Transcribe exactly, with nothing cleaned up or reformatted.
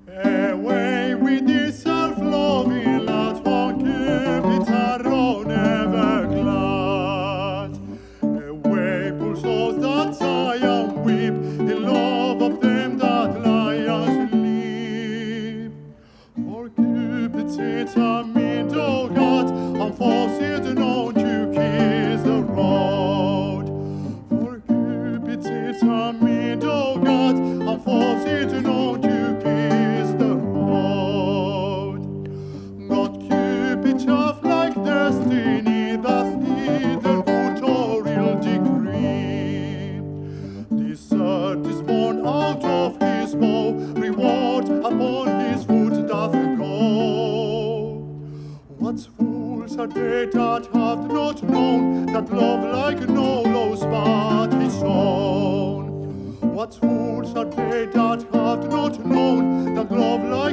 Away with this self-loving lad, one keep its own ever glad. Away pull souls that sigh and weep, the love of them that lie and sleep. For Cupid sits amid oh God, and force it not to kiss the road. For Cupid sits amid oh God, and force it not to kiss the road. God Cupid chaff like destiny that neither good or ill decree. Desert is born out of his bow, reward upon his foot doth go. What fools are they that have not known that love like no low spot is shown? What fools are they that have not known that love like